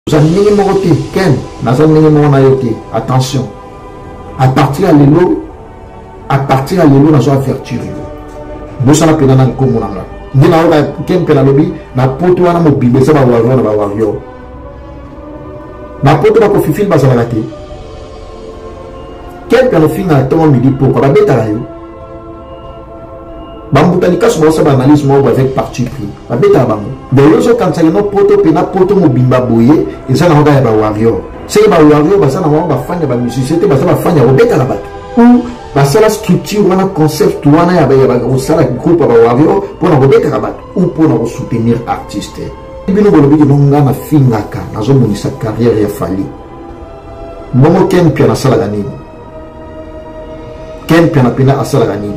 Vous avez mis Ken, attention. À partir à l'élo, nous avons avertir. Nous avons pénal dans le monde. Nous avons Ken Penalobi, na poto wana mobile, ça va warrior. Na poto va confiner basa la té. Ken Penalobi na temps midi pour quoi bêta yo. Bambutalika sur sa analyse moi avec parti pris. Bêta bango. De yoso quand ça no poto pena poto mobimba boye, et ça na nga ba warrior. C'est ba warrior basa na ba fanya ba musicien, basa ba fanya bêta la bato. Ou la structure, on a concept, on a un groupe pour ou pour soutenir l'artiste. Et puis nous avons un film dans sa carrière et fallu. Momo Ken Piana Salagani. Ken Piana Pina Salagani.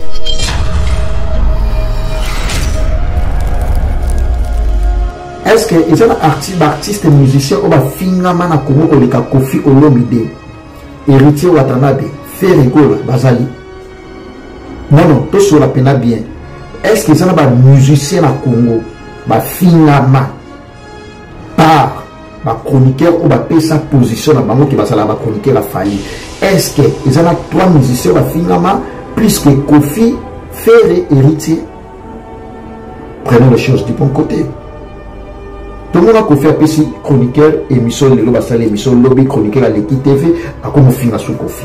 Est-ce que il y a un artiste et musicien qui a film à Komo Oleka Kofi Olomide, héritier Watanabe? Rigole, Bazali. Non, tout sur la peine bien. Est-ce que ça n'a pas musicien à Congo, finalement, par chroniqueur ou sa position à Bango qui va la chroniqueur à Fali? Est-ce que ils ont 3 musiciens finalement, plus que Kofi, Ferré, héritier? Prenons les choses du bon côté. Tout le monde a fait un chroniqueur, émission, émission, lobby, chroniqueur à l'équipe TV, à comme finir sous Kofi.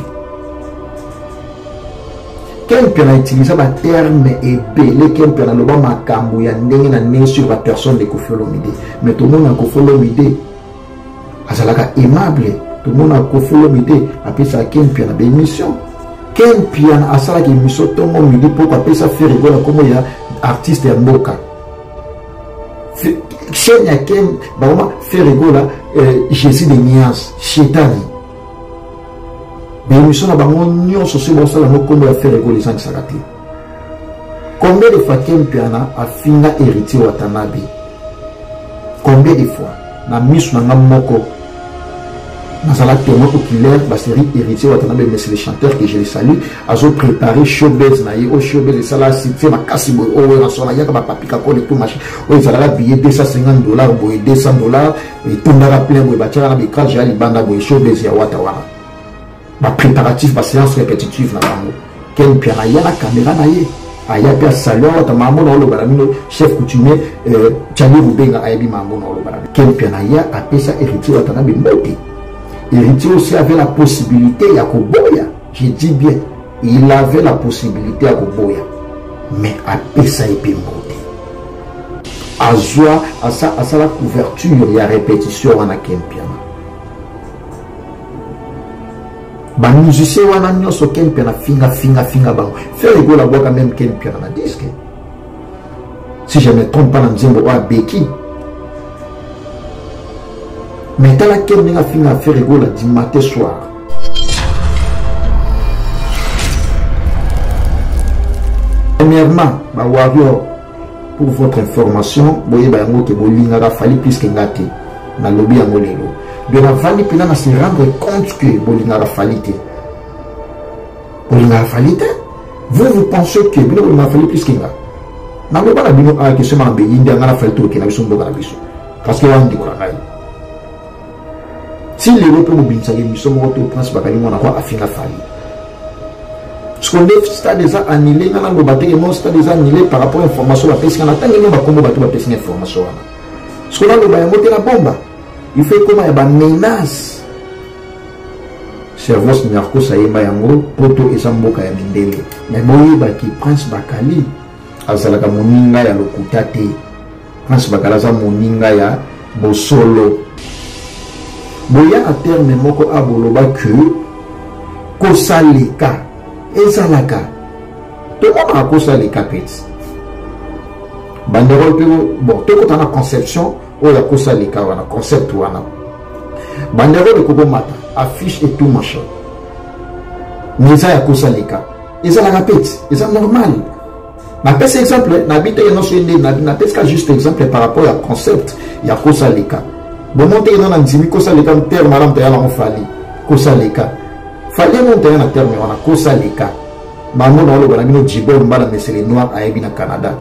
Quel peut utiliser le terme et belé quel peut le bon macambo ya ndenge sur la personne de Kofi Olomide. Mais tout le monde a Kofi Olomide azalaka aimable. Tout le monde a Kofi Olomide appelle ça quel peut na émission. Quel peut na asala ki émission tout le monde midi pour appeler ça faire rigoler comme il y a artiste ya mboka. Chaîne ya quel ba ma faire rigoler Jésus de Nias, Chétani. Mais nous sommes en société, nous sommes faire rigoler les Sakati. Combien de fois Ken Piana a fini héritier Watanabe? Combien de fois? Na mis na moko. Na sala témoin oculaire, la série héritier Watanabe, mais c'est les chanteurs que je les salue. Azo préparé showbiz na ye, au showbiz et ça là, c'est ma casse boy, oh na sona ya ka papika ko le tout machin. Oh ça là billet $250, boy $200 et tout na plein boy ba tira na bikra jali banda boy showbiz ya Watawana. Ma préparatif, ma séance répétitive na bango. Ken Piana ya la caméra na ye. Aya pia salon ta mambo na lo baramino chef coutumier Tchani Rubenga ayabi mambo na lo baramino. Ken Piana ya apesa héritier Watanabe mbote. Héritier aussi avait la possibilité ya koboya. Je dis bien, il avait la possibilité ya koboya. Mais apesa epe mbote. Azwa asa la couverture ya répétition wana Ken Piana. Ba musicien wana nyoso Ken Piana finga bango. Faire rigoler la boîte quand même Ken Piana na disque. Si je ne me trompe pas, dans Nzembo wa Beki. Mais dans la Ken Piana finga faire rigoler du matin soir. Premièrement, ba warrior pour votre information, boye ba yango ke bolinga ga fali plus que ngate na lobby yango lelo. De la vallée, puis là, on se rendre compte que Bolingara Falite. Bolingara Falite, vous pensez que Bolingara Falite plus qu'il y a. N'a pas la bino à question en Bénin, il y a un falto qui n'a pas son bon abisso. Parce que on dit qu'on a. Si les Européens nous binsaient, nous sommes au prince Bakali, on a quoi à finir la Fali. Ce qu'on est, c'est déjà annulé, on a le bâti, c'est déjà annulé par rapport à l'information, parce qu'on a tant de gens qui ont battu l'information. Ce qu'on a le bâti, c'est la bombe. Il fait comment il y a des menaces. Cerveau Nyarko Saïba Yango, Poto et Samboka Yamindele. Mais Boye qui Prince Bakali, Azalaka Moninga ya Lokutate, Prince Bakalaza Moninga ya Bosolo. Boya a terme moko aboloba que Kosaleka, Ezalaka. Tout le monde a Kosaleka peti. Banderole, bon, tout le monde a conception. Oh la cosa les kawana concept wana bandero de kobo mata affiche et tout machin mais ça ya cosa les cas et ça la répète et ça normal na pèse exemple na bité no sende na pèse juste exemple par rapport à concept ya cosa les cas bon monter dans ndimi cosa les cas terme malam te ala on fali cosa les cas fali monter na terme wana cosa les cas maman dans le banamino djibor mbala mais c'est les noirs à ebina Canada.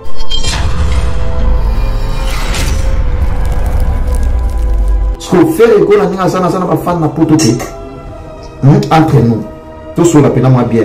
Ce qu'on fait, c'est qu'on a un fan na poto entre nous. Tout sur la peine, moi bien.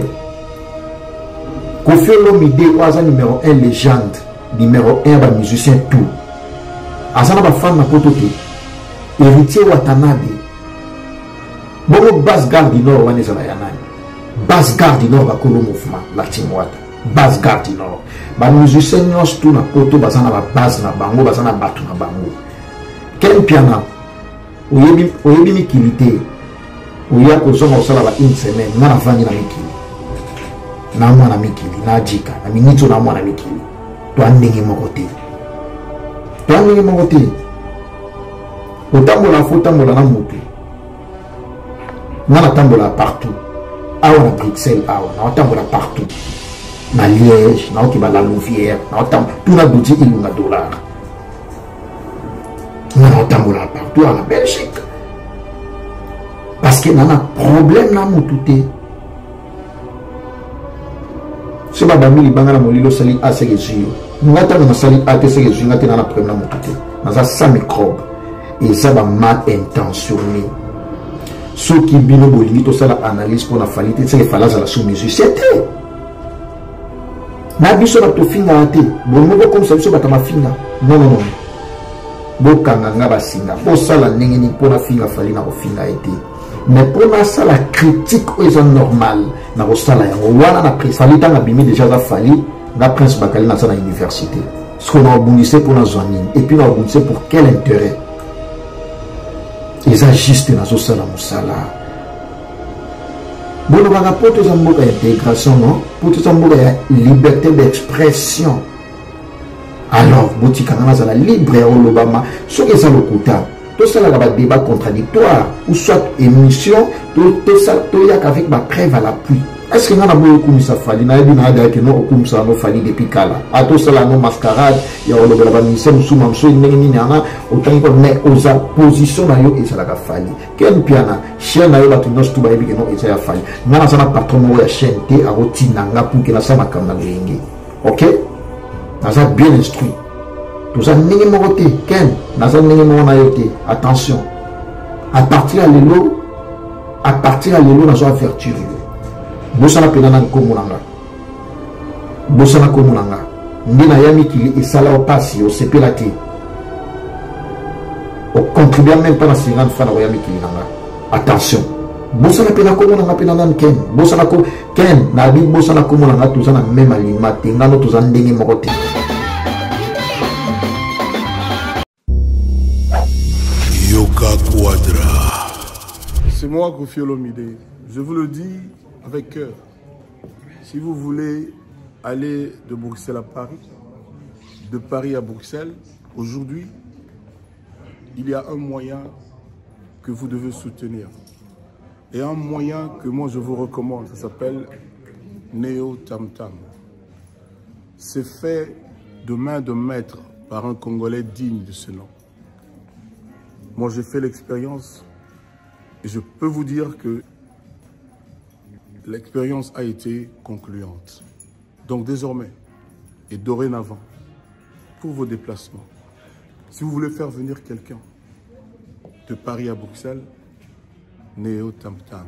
Kofi Olomide, oaza numéro 1 légende, numéro 1 ba musicien tout. Asana ba fan na poto héritier Watanabe. Bon basse garde du Nord, wane zala yanani. Basse garde du Nord ba kolo mouvement, la Timwata. Basse garde du Nord. Ba musicien nyos tout na poto basana ba base na bango, basana batu na bango. Quel piano? Oyebi mikilité. Oya kozonga osala ba une semaine, na vangi na mikili. Na mwana mikili, na jika, na minito na mwana mikili. To andenge mokote. To andenge mokote. Otambola fotambola na mutu. Na tambola partout. Awa na Bruxelles, awa na tambola partout. Na Liège, na okiba la Louvière, na tambola tout na douti ilunga dollar. Na tambola partout à la Belgique. Parce que y a un problème dans mon tout. Si je suis bangala molilo sali a se gezio. Ngata na sali a te se gezio ngata na problème dans mon tout. Naza sa microbe et ça va mal intentionné. Ceux qui bino bolingi to sala analyse pour la falité, c'est fala za la soumission. C'était. Na biso na to finga ate. Bon mo comme ça biso batama finga. Non. Bokanga nga basinga. Bo sala ndenge ni pona finga fali na ko finga ete. Mais pour ça, la critique est normale. Na rostala ya wana na prince fali tanga bimi déjà za fali na prince bakali na sa na université. Ce qu'on a obunissé pour la zone et puis on a obunissé pour quel intérêt? Ils agissent na zo sala musala. Bon on va pour tout ça mboka intégration non? Pour tout ça mboka liberté d'expression. Alors botika na za la libre au Obama ce que ça le kuta. Tout ça là débat contradictoire ou soit émission tout ça tout y a avec ma preuve à l'appui. Est-ce que nous avons beaucoup ça fali na ebi na ada que non comme ça no fali depuis kala à tout ça là no mascarade ya o loba ba mission suma mso ndenge ni na autant ko mais aux position na yo et ça la fali ken piana chaîne na yo ba tunos tout ba ebi que non et ça ya fali na ça na patron ya chaîne te a rotina nga pour que na ça makamba ngenge. OK na ça bien instruit. Tout ça n'est pas moté, Ken, Nazan n'est pas moté. Attention, à partir de l'élo, nous avons vertu. Bossana penana komulanga. Bossana komulanga. Ndina yami qui est sala au passé, au sepelati. Au contribue même pas à 50 francs au yami qui nanga. Attention. Bossana penana komulanga penana Ken. Bossana ko Ken, na bi bossana komulanga tout ça na même aliment, ngano tout ça ndenge moté. C'est moi, Kofi Olomide. Je vous le dis avec cœur. Si vous voulez aller de Bruxelles à Paris, de Paris à Bruxelles, aujourd'hui, il y a un moyen que vous devez soutenir. Et un moyen que moi je vous recommande, ça s'appelle Neo Tam Tam. C'est fait de main de maître par un Congolais digne de ce nom. Moi, j'ai fait l'expérience et je peux vous dire que l'expérience a été concluante. Donc désormais et dorénavant, pour vos déplacements, si vous voulez faire venir quelqu'un de Paris à Bruxelles, Neo Tam Tam.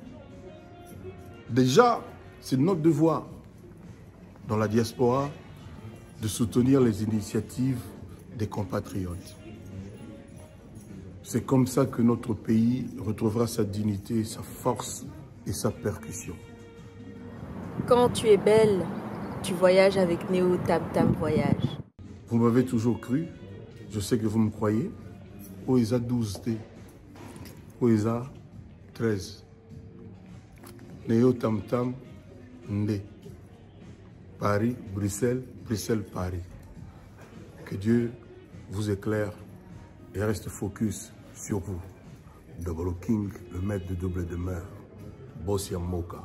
Déjà, c'est notre devoir dans la diaspora de soutenir les initiatives des compatriotes. C'est comme ça que notre pays retrouvera sa dignité, sa force et sa percussion. Quand tu es belle, tu voyages avec Neo Tam Tam Voyage. Vous m'avez toujours cru, je sais que vous me croyez. Oesa 12T, Oesa 13. Neo Tam Tam Ndé. Paris, Bruxelles, Bruxelles, Paris. Que Dieu vous éclaire et reste focus sur vous. Double King, le maître de double demeure. Bossia Moka.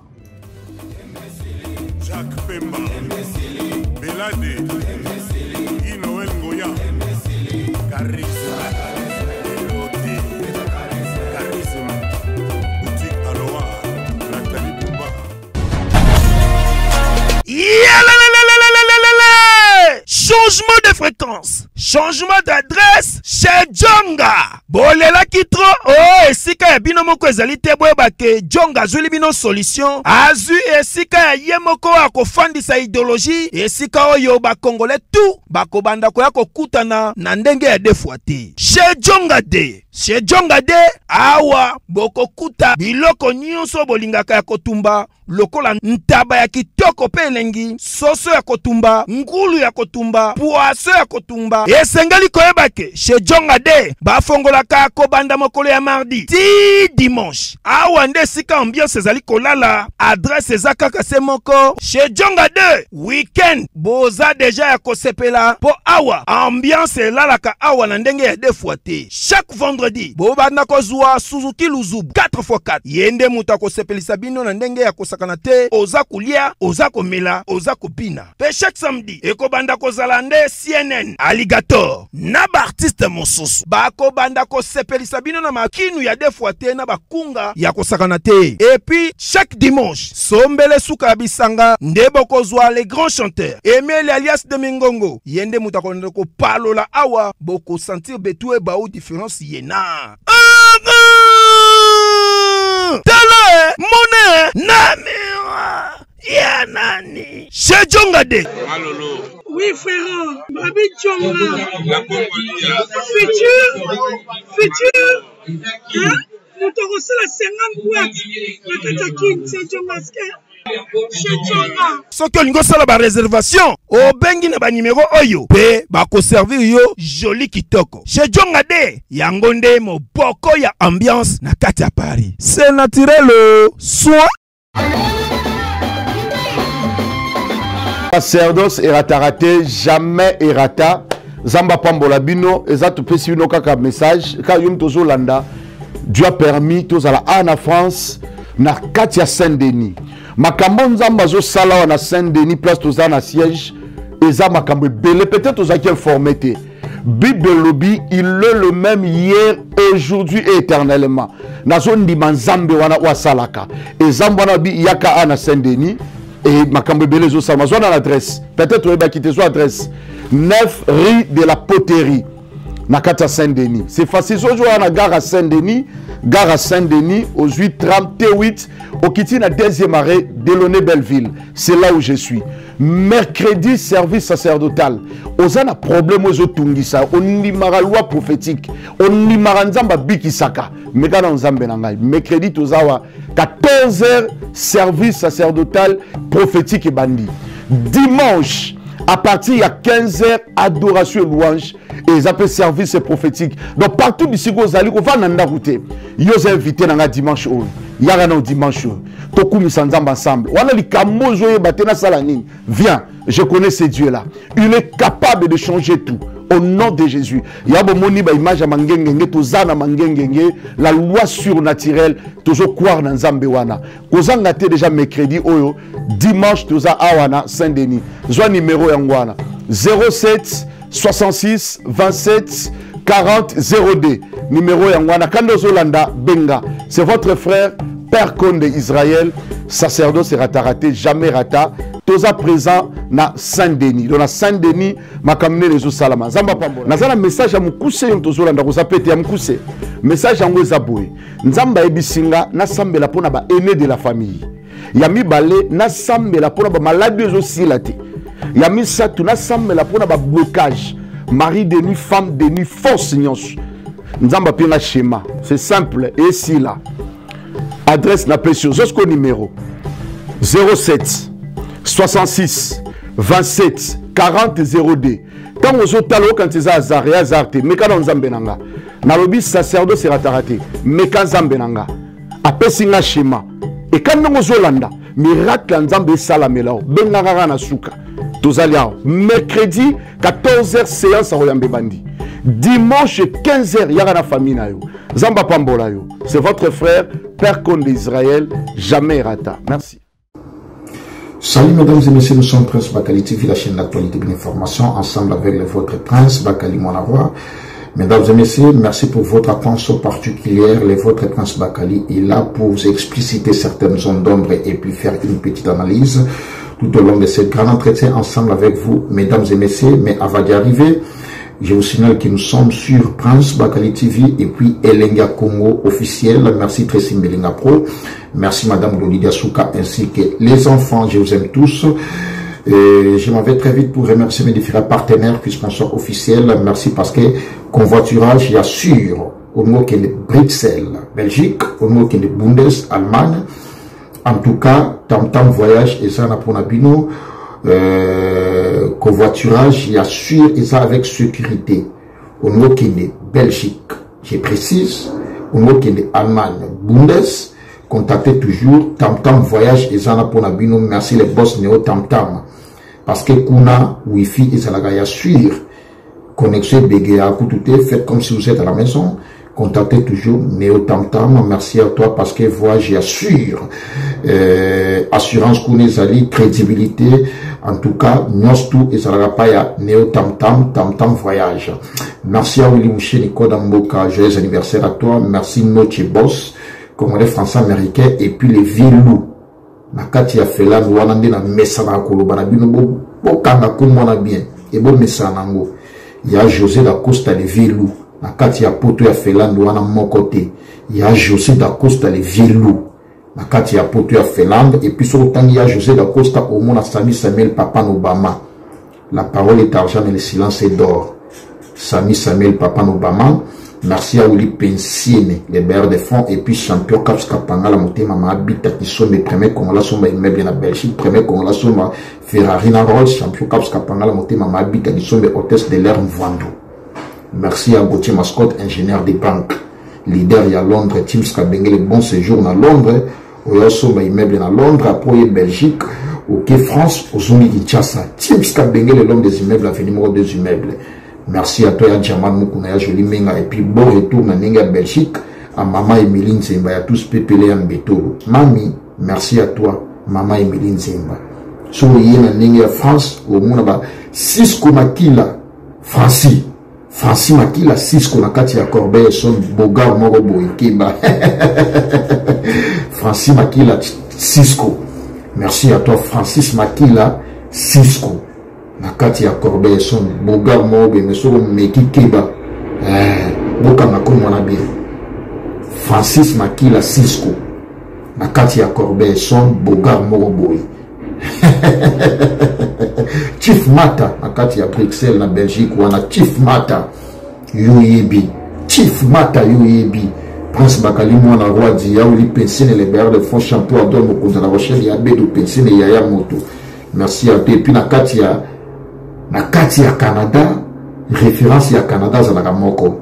Jacques Pemba, Belade, Inoël Ngoya, Charisme, Elodie, Charisme, Boutique Aloha, Nathalie Bouba. Changement de fréquence. changement d'adresse chez Djonga. Bolela kitro, oh, esika ya bino moko ezali te boyeba ke Djonga azuli bino solution. Azu esika ya ye moko akofandisa idéologie, esika oyo ba Congolais tout bakobanda koya kokutana na ndenge ya defuate. Chez Djonga de. Chez Djonga de, awa bokokuta biloko nyonso bolingaka ya kotumba. Lokola ntaba ya kitoko pe elengi, soso ya kotumba, ngulu ya kotumba, poaso ya kotumba. Esengeli koyebake, chez Djonga de, bafongolaka kobanda mokolo ya mardi ti dimanche. Awa nde sika ambiance ezali kolala, adresse eza kaka se moko. Chez Djonga de, weekend, boza deja ya kosepela, po awa, ambiance elalaka awa na ndenge ya defuate. Chaque vendredi, bobanda kozwa Suzuki Luzubu 4x4. Yende muta kosepelisa bino na ndenge ya kosaka kanate, oza kulia, oza komela, oza kopina. Pe chaque samedi, ekobanda kozalande CNN, Alligator, na ba artiste mosusu. Bako banda ko sepelisa bino na makinu ya defuate na bakunga ya kosakanate. Et puis, chaque dimanche, sombele suka bisanga, ndebo kozwa les grands chanteurs. Emile alias de Mingongo, yende mutakonde ko palola awa, boko sentir betue ba ou différence yena. Tala mone namira ya nani chez Djonga de. Malolo. Oui frère, Babi Djonga. Futur. Hein? Nous te reçons la 50 boîtes. La Katakin, c'est Djonga. Soki olingo sala ba réservation o bengi na ba numéro oyo pe ba ko servir yo joli kitoko chez Djonga de yango nde moboko ya ambiance na kati ya Paris. C'est naturel soin. Sacerdoce eratarate jamais erata zamba pambola bino ezatu pesi bino kaka message ka yum tozo landa. Dieu a permis tozala en France na kati ya Saint-Denis. Makambo nzamba zo sala na Saint-Denis place toza na siège eza makambo belé peut-être aux acquis informé te Bible lobby il est le même hier aujourd'hui et éternellement nazo ndima nzambe wana wa salaka ezamba na bi yaka na Saint-Denis et makambo belé zo sala zo na l'adresse peut-être on va quitter son adresse 9 rue de la Poterie na kata Saint-Denis. C'est facile aujourd'hui à la gare à Saint-Denis aux 838 au Kiti na deuxième arrêt Delaunay Belleville. C'est là où je suis. Mercredi service sacerdotal. Ozana problème aux otungisa, on nimara loi prophétique, on nimara nzamba bikisaka. Megana nzambe nangai. Mercredi tozawa 14h service sacerdotal prophétique et bandi. Dimanche à partir de 15h, adoration et louange, et ils appellent service prophétique. Donc partout d'ici, vous allez, on va nanda router. Ils ont invité dans dimanche. Il y a un dimanche. Toku misandam ensemble. On a les kamozo batena salanine. Viens, je connais ce Dieu-là. Il est capable de changer tout. Au nom de Jésus. Il y a une image à Mangengenge, Tozana Mangengenge, la loi surnaturelle, toujours croire dans Zambewana. Kozanga te déjà mercredi, oyo, dimanche, Toza Awana, Saint-Denis. Zwa numéro Yangwana. 07 66 27 40 02. Numéro Yangwana. Kando Zolanda, Benga. C'est votre frère, Père Conde Israël, sacerdoce raté, jamais rata. Toza présent na Saint-Denis. Dans Saint-Denis, ma kamine les salama. Zamba pambo. Nazana message à mukuse yon tozola ndako zapete ya mukuse. Message en wezaboué. Nzamba ebisinga na sambela pona ba aîné de la famille. Yami balé na sambela pona ba maladie aussi laté. Yami satu na sambela pona ba blocage. Mari de nuit, femme de nuit, force nyonso. Nzamba pina schéma. C'est simple et si là. Adresse na pression. Jusqu'au numéro 07 66 27 40 02. Quand vous êtes là, quand vous êtes là, mais quand vous êtes là, nalobi sacerdoce raté, mais quand vous êtes là, après singa schéma. Et quand vous êtes là, miracle nzambe salamela, benanga na suka. Tozalia mercredi 14h séance à Royambe Bandi. Dimanche 15h yara na famille na yo. Zamba pambola yo. C'est votre frère Père Conde d'Israël, jamais rata. Merci. Salut mesdames et messieurs, nous sommes Prince Bakali TV, la chaîne d'actualité et d'information, ensemble avec votre Prince Bakali Monavoie. Mesdames et messieurs, merci pour votre attention particulière. Votre Prince Bakali est là pour vous expliciter certaines zones d'ombre et puis faire une petite analyse tout au long de cette grande entretien ensemble avec vous, mesdames et messieurs. Mais avant d'y arriver, Je vous signale que nous sommes sur Prince Bakali TV et puis Elenga Congo officiel. Merci Tracy Melinga Pro. Merci Madame Lolidia Souka ainsi que les enfants. Je vous aime tous. Je m'en vais très vite pour remercier mes différents partenaires puis sponsors officiels. Merci parce que convoiturage, il y a sûr au niveau qui est de Bruxelles, Belgique, au niveau qui est de Bundes, Allemagne. En tout cas, Tam Voyage et ça pour Nabino. Covoiturage, il y a sûr et ça avec sécurité. Au niveau qui est de Belgique, je précise, au niveau qui est de Allemagne, Bundes, contactez toujours Tam Voyage et ça pour Nabino. Merci les boss Néo Tam. Parce que Kuna, Wi-Fi et ça la sûr. Connexion BGA, faites comme si vous êtes à la maison. Contactez toujours Néo Tam. Merci à toi parce que voyage assure. Assurance Kounezali, crédibilité. En tout cas, nous tous et ça pas ya Néo Tam voyage. Merci à Willy Mouché, Nico Damboka, joyeux anniversaire à toi. Merci Noche Boss, Congolais français américain et puis les vieux loups. Nakati a fait là, nous avons na messa na koloba na bino bo kanga kumona bien et bon messa nango. Il y a José da Costa les vieux loups. Nakati ya poto ya fait là, nous avons mon côté. Il y a José da Costa les vieux loups. Nakati ya poto ya Finlande et puis sur autant il y a José da Costa au monde à Sami Samuel Papa Obama. La parole est argent et le silence est d'or. Sami Samuel Papa Obama. Merci à Willy Pensiene, les bailleurs de fonds et puis champion Caps Kapanga la montée maman habite qui sont les premiers Congolais sont immeubles en Belgique, premiers Congolais sont Ferrari na Rolls, champion Caps Kapanga la montée maman habite qui sont les hôtesses de l'air Mvando. Merci à Gauthier Mascotte, ingénieur des banques. Leader à Londres, Teams Kabenge, le bon séjour à Londres, au Yassoma immeuble à Londres, après Belgique, ok France, au Zoni Kinshasa, Teams Kabenge, l'homme des immeubles, à numéro 2 immeubles. Merci à toi, Djaman Moukouna, Joli Menga, et puis bon retour à Nenga Belgique, à Maman Emeline Zemba, à tous pépélés en béto. Mami, merci à toi, Maman Emeline Zemba. So, il y a Nenga France, au Mounaba, Cisco Makila, Francis Makila, Cisco Nakati à Corbeil, son Bogar Morobo, Ikeba. Francis Makila, Cisco. Merci à toi, Francis Makila, Cisco. Nakati ya Corbeil, son Bogar Morobo, mais son Meki Keba. Boka Makoum bien. Francis Makila, Cisco. Nakati ya Corbeil, son Bogar Morobo. Chief Mata, Nakati ya Bruxelles, na Belgique, ou na Chief Mata, UEB. Chief Mata, UEB. Prince Bakali, moi, na roi d'Ia, ou li pensine, les bailleurs de fonds champion, Adol Mokounda, la Rochelle, Yabé, de pensine, Yaya Moto. Merci à toi. Et puis, Nakati ya Canada, référence ya Canada, Zanagamoko.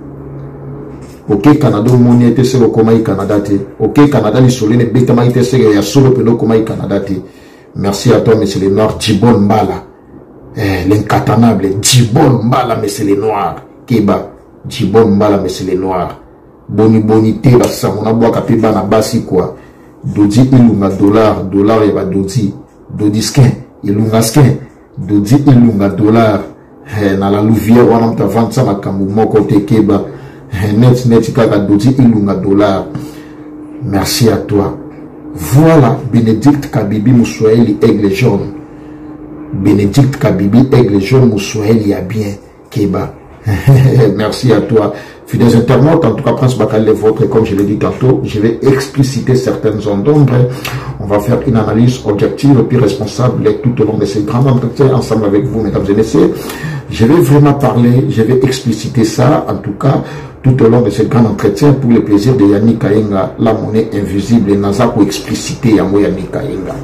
Ok, Canada, mon était sur le Komai Canada, ok, Canada, les soleils, les bêtes, maïté, c'est ya solo, pelo Komai Canada, merci à toi, monsieur les Noirs, Djibon Mbala, l'incatanable, Djibon Mbala, monsieur les Noirs, Keba, Djibon Mbala, monsieur les Noirs, bonité, la samona, boa, kapiba, na basi, quoi, Dodi, ilunga, dollar, yaba, Dodi skin, ilunga skin, Dodi, ilunga, dollar, na la louvière, wana mta vante sa makambu, moko te Keba, net, kaka, Dodi, ilunga, dollar, merci à toi. Voilà, Bénédicte Kabibi Moussoueli, aigle jaune. Bénédicte Kabibi, aigle jaune, Moussoueli, a bien, Keba. Merci à toi. Fidèles internautes, en tout cas, Prince Bakali, les vôtres, comme je l'ai dit tantôt, je vais expliciter certaines zones d'ombre. On va faire une analyse objective et puis responsable tout au long de ces grands entretiens ensemble avec vous, mesdames et messieurs. Je vais vraiment parler, je vais expliciter ça, en tout cas, tout au long de ce grand entretien pour le plaisir de Yannick Kayenga, la monnaie invisible, et Naza pour expliciter Yannick Kayenga.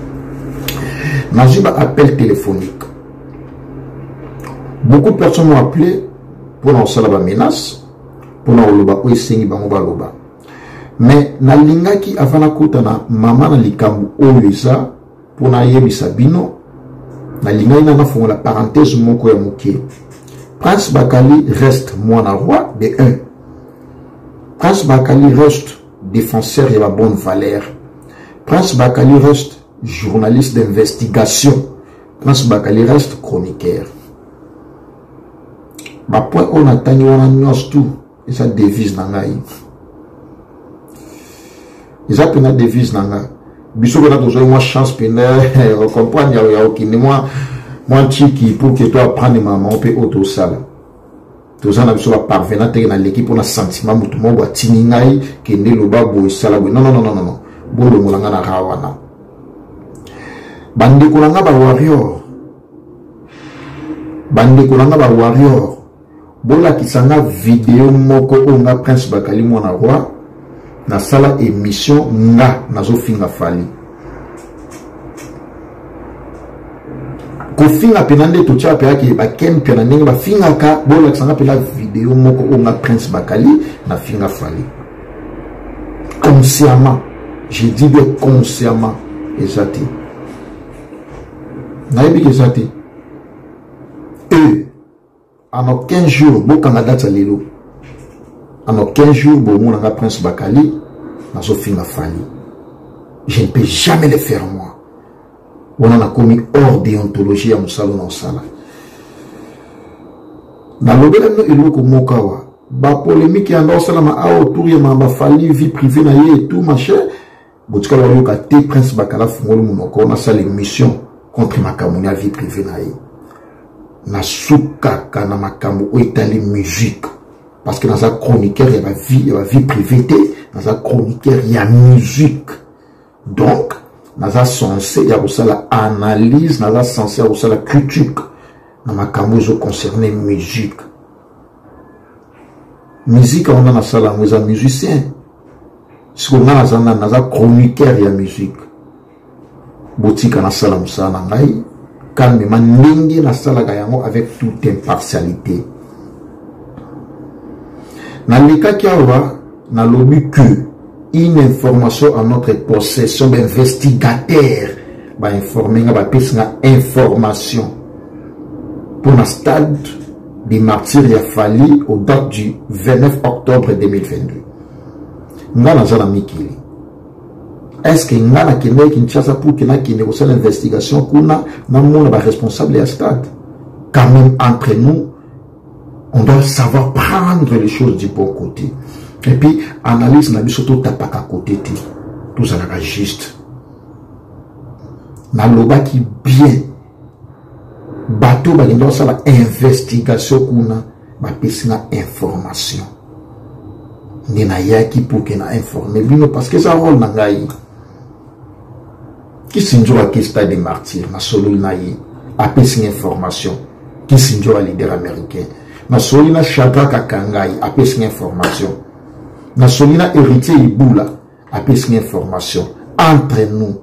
Naziba appel téléphonique. Beaucoup de personnes m'ont appelé pour lancer la menace, pour l'oloba ou esengi bangoba loba. Mais na linga ki avana kota na mama na likambu oyeza pour na yebisa bino na linga ina na fonga la parenthèse moko ya moké. Prince Bakali reste mwana roi de 1. Prince Bakali reste défenseur de la bonne valeur. Prince Bakali reste journaliste d'investigation. Prince Bakali reste chroniqueur. Ma point on attend wana nyos tout et ça devise nangai. Ils appellent la devise nanga. Biso na dozo moi chance pena comprendre ya okine moi chiki pour que toi apprendre maman pe auto sala. Tous en a parvenant dans l'équipe, on a sentiment mutumo wa tiningai qui ne loba bo salabu. Non. Bolo mulanga na rawana. Bande kulanga ba warrior. Bola kisanga vidéo moko onga Prince Bakali mwana roi na sala émission nga nazo finga fali. Kofinga penande to cha pe ki ba kem pe na ndenge ba finga ka bola kisanga pe la vidéo moko onga Prince Bakali na finga fali. Consciemment, je dis bien consciemment exact. Naibi exact. En 15 jours, en 15 jours, mon Prince Bakali, je ne peux jamais le faire moi. On en a commis hors déontologie à mon salon en salle. Dans le domaine de la polémique, il y a un autour de ma famille, vie privée, et tout, machin. Botka Wayoka, Prince Bakala, on a ça l'émission contre ma camonia, vie privée, na souka kana makambo oitali musique parce que dans sa chroniqueur il y a vie privée dans sa chroniqueur il y a musique donc dans sa sensé il y a aussi la analyse dans sa sensé il y a aussi la critique dans makambo zo concerné musique on a na sala ngoza musicien si on a dans sa chroniqueur il y a musique botika na sala musana ngai calmement avec toute impartialité. Dans le cas qu'il y a lobby que une information en notre possession d'investigateur va informer information pour le stade des martyrs Yafali au date du 29 octobre 2022. Nous avons est-ce que nous avons Kinshasa pour que nous ayons l'investigation qu'on a responsable à stade? Quand même entre nous, on doit savoir prendre les choses du bon côté. Et puis, analyse n'a surtout tapak à côté. Tout ça n'est juste. N'a l'oba qui bien. Bateau, bah, il doit savoir investigation qu'on a, bah, information. Nina yaki pour qu'on a informé. Parce que ça rôle n'a qui s'injure à qui stade des martyrs, na solo naïe, a pesé information, qui s'injure à leader américain, na solo na Shadrach Kakangai, a pesé information, na solo na héritier Iboula, a pesé information, entre nous,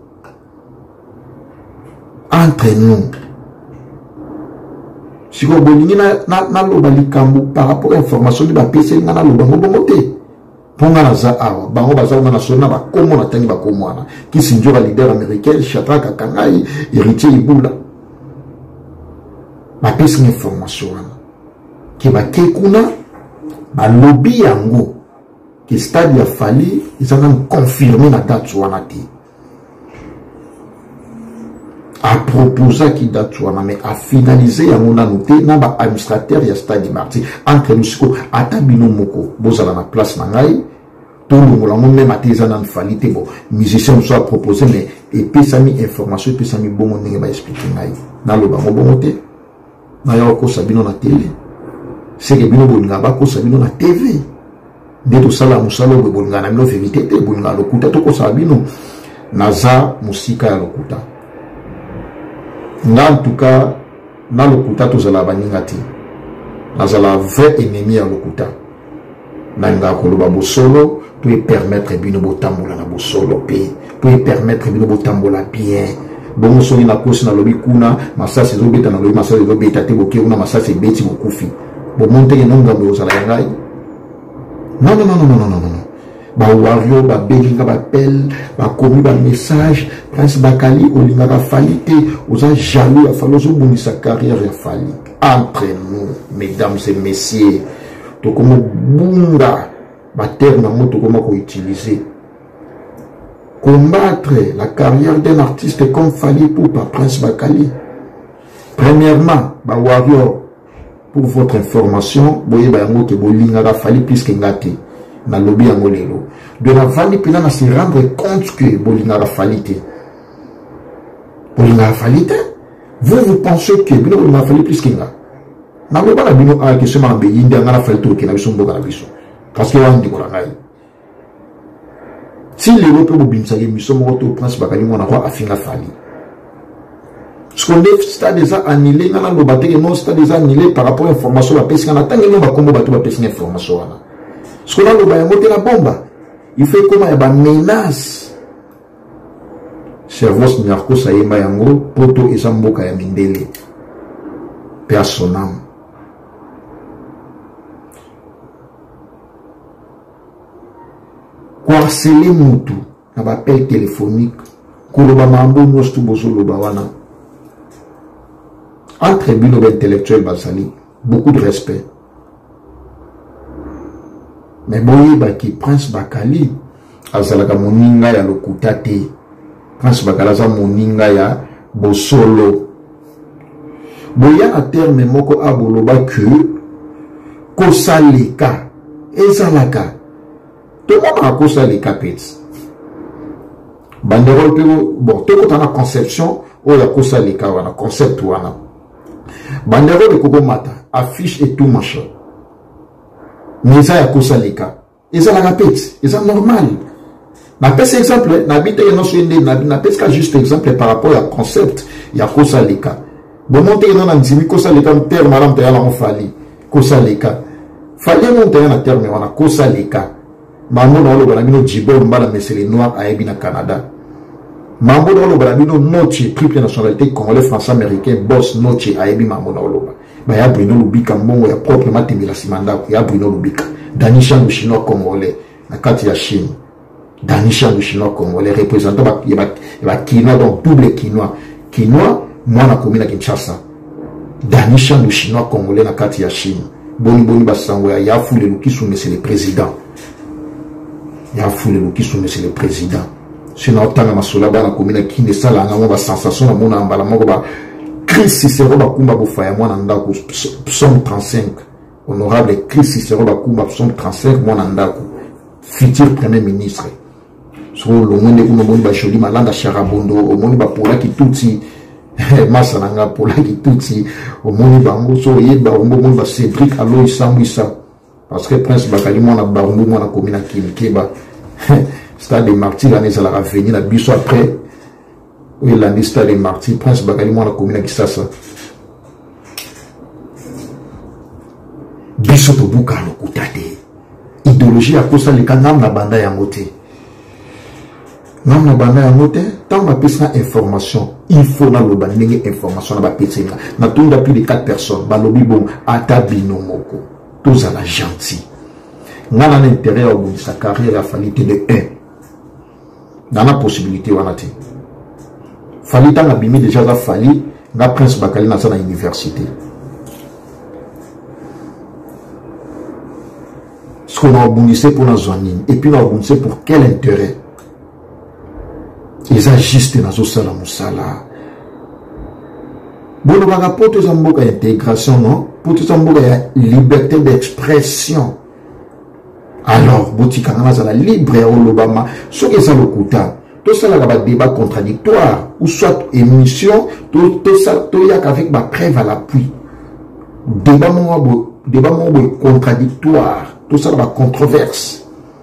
si vous voulez, na lobali kambu, par rapport à l'information, il va pesé na lobango bongote. Ponga na za awa bango baza na sona ba komo na tani ba komwana ki sinjora leader américain Shadrach Kakangai héritier Iboula ba pesa information ki ba kekuna ba lobby yango ki stade ya fali izanga confirmer na date wana ti a proposer ki date wana mais a finaliser yango na noté na ba administrateur ya stade martyr entre nous ata bino moko bozala na place na ngai tout le monde même ateza na fali te bon musicien soit proposé mais et puis ça mi information et puis ça mi bon ndenge ba expliquer ngai na lo ba bon te na ya ko sabino na télé c'est que bino bolinga ba ko sabino na TV de to sala musalo bo bolinga na mino vérité te bolinga lokuta to ko sabino naza musika ya lokuta en tout cas na lokuta to zala baninga te nazala vrai ennemi ya lokuta na nga ko lo ba bosolo to permettre bino botambola na bosolo pe to permettre bino botambola bien bon so ina kosi na lobi kuna masasi zo beta na lobi masasi zo beta te boke una masasi beti bokufi bo monte no ngambo zala ngai non ba wario ba belinga ba appel ba komi ba message Prince Bakali olinga ba falite oza jaloux ya falozo buni sa carrière ya fali entre nous mesdames et messieurs to comme bunga ba terme moto comment ko utiliser combattre la carrière d'un artiste comme Fali pour Prince Bakali. Premièrement ba wario pour votre information boye ba yango ke bolinga ba fali puisque ngate na lobby yango lelo de la vallée pina na se rendre compte que bolinga ba fali te vous pensez que bolinga ba fali puisque nga Na ko bana bino a ke sema be yindi ngana fa to ke na biso mboka na biso parce que wandi ko la ngai si l'Europe peut bimsa ke biso mo to prince bakali mona ko afinga fali ce qu'on est stade déjà annulé ngana lo baté que non stade déjà annulé par rapport à information la pesi ngana tangi no ba kombo bato ba pesi information wana ce qu'on a lo ba monter la bombe il fait comment ya ba menace Servos Nyarko Sayemba Yango, Poto et Zamboka Yamindele. Personnel. Harceler Moutou, un appel téléphonique, Kouloba Mambo Nostu Bosolo Bawana. Entre bino intellectuel Basali, beaucoup de respect. Mais boye baki Prince Bakali, Azalaka Moninga ya Lokutate. Prince Bakalaza moninga ya bosolo boya a terme moko aboloba que kosaleka ezalaka to mama kosaleka pet banderole pe bon to kotana conception o ya kosaleka wana concept wana banderole ko mata affiche et tout machin mais ça ya kosaleka ezalaka pet eza normal. Na pèse exemple, na bite no suende na pèse ka juste exemple par rapport à concept ya kosa leka. Bon monter non nzimi kosa leka terme malam te ala on fali kosa leka. Fali monter na terme wana kosa leka. Mambo na lo bana bino jibo mbala mesele noir a ebi na Canada. Mambo na lo bana bino noche triple nationalité congolais français américain boss noche a ebi mambo na lo ba ya Bruno Lubika mbongo ya proprement timila simanda ya Bruno Lubika. Danisha le chinois congolais na kati ya Chine. Danisha le chinois congolais représentant il va quinois donc double quinois moi na commune à Kinshasa. Danisha le chinois congolais na kati ya Chine. Boni basango ya foule le kisu monsieur le président. Ya foule le kisu monsieur le président. Sinon tanga masola ba na commune à Kinshasa la ngamo ba sensation na mona mbala moko ba Chris Cicero ba kumba bo faya mwana ndako psaume 35. Honorable Chris Cicero ba kumba psaume 35 mwana ndako. Futur premier ministre. So le monde où nous ba joli malanda charabondo au monde ba pola ki tuti masananga pola ki tuti au monde ba ngo so yeba au monde ba Cédric Aloy Samwisa parce que Prince Bakali mona ba ngo mona commune Kinkeba stade des martyrs l'année ça la venir la biso après oui l'année stade des martyrs Prince Bakali mona commune Kisasa biso to buka no kutate idéologie à cause de l'État na banda ya ngote. Nam na banda ya ngote, tant ma pesa information, il faut na loba ndenge information na ba pesa na tunda plus de 4 personnes, ba lobi bon ata binomoko. Tous à la gentil. Na na intérêt au bout de sa carrière a fallu de 1. Dans la possibilité wana te. Fali ta na bimi déjà la fali, na Prince Bakali na sa na université. Ce qu'on a abondissé pour la zone et puis on a abondissé pour quel intérêt? Ils agissent dans la moussala. Bon, on va rapporter aux amboka intégration, non? Pour tout amboka liberté d'expression. Alors, boutique à la libre au Obama, ce qui est ça le couta. Tout ça là, va débat contradictoire ou soit émission, tout ça, tout y a qu'avec ma preuve à l'appui. Débat mon contradictoire. Tout ça va controverse.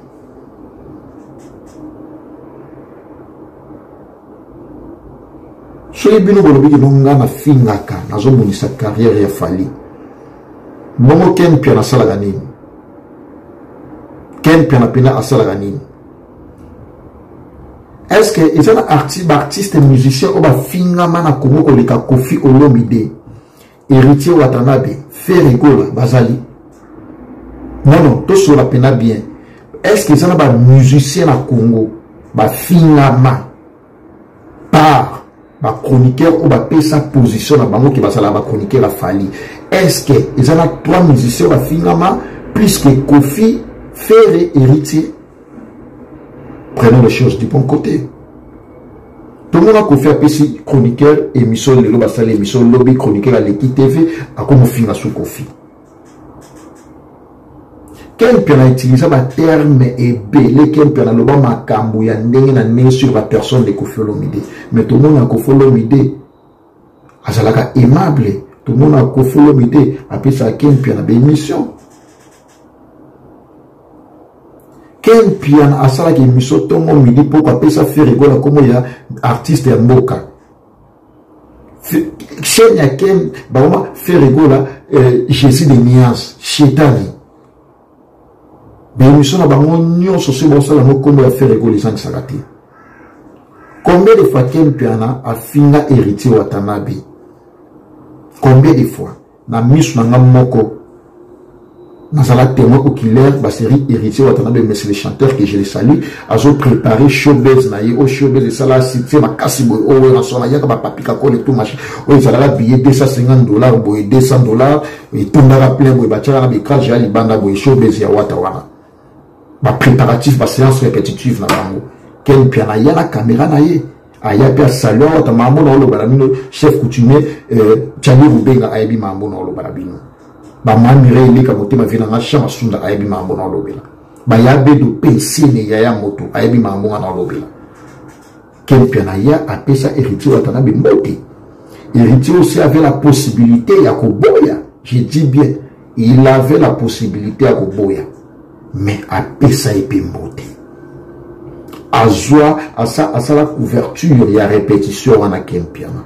Soyez bien au que l'on a fingaka, na zone sa carrière ya fali. Momo ken piana salaganim. Ken piana pina salaganim. Est-ce que ils sont artistes et musiciens ou ba finga mana Congo koleka Koffi Olomide, héritier Watanabe, Ferregola, Bazali. Non, tout cela peine bien. Est-ce que ça n'a pas musicien à Congo, bah finalement, par bah chroniqueur ou bah sa position à bango qui va ça chroniqueur la fali. Est-ce que ils en a 3 musiciens à finalement plus que Koffi, Ferré, héritier? Prenons les choses du bon côté. Tout le monde a Koffi appelé chroniqueur émission le loba sale émission lobby chroniqueur à l'équipe TV à comme finir sous Koffi. Quel peut utiliser un terme et belé, quel peut le bon makambu ya ndenge sur la personne de Koffi Olomide. Mais tout le monde a Koffi Olomide azalaka aimable tout le monde a confolo mité après ça Ken Piana émission Ken Piana a ça qui émission tout le monde midi pourquoi après ça fait rigoler comme il y a artiste ya mboka chaîne ya Ken bah fait rigoler Jésus de Nias Chetani l'émission na bango nyonso so bon ça la comme ya fait rigoler sans sagati. Combien de fois Ken Piana a fini héritier Watanabe? Combien de fois? Na misu na moko. Nazala témoin oculaire, la série héritier Watanabe, mais c'est le chanteur que je les salue. Azo préparé showbiz na ye, au showbiz de ça la cité, ma kasi boy, oh, na sona yaka ba papika kole tout machin. Oh, ils allaient payer $250, boy, $200, et tout n'a plein boy, bachara na bika, j'ai ali banda boy, showbiz ya Watawana. Ba préparatif, ba séance répétitive na bango. Ken Piana ya la caméra na ye aya pia salon ta mambo na lo barabino chef coutumier Tchani Rubenga aibi mambo na lo barabino ba mamire ile ka motema vina na chama sunda aibi mambo na lo bela ba ya bedo PC ne ya moto aibi mambo na lo bela. Ken Piana ya apesa héritier Watanabe mbote. Héritier aussi avait la possibilité ya koboya, je dis bien il avait la possibilité ya koboya mais apesa epe mbote. Azwa à ça la couverture il y a répétition wana Ken Piana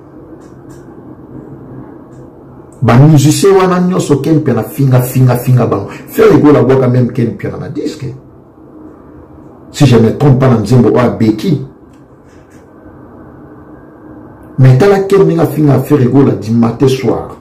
ba musicien wana nyoso Ken Piana finga bango faire go la bois quand même Ken Piana na disque si je ne me trompe pas na nzembo wa Beki mais tala Ken Piana finga faire go la du matin soir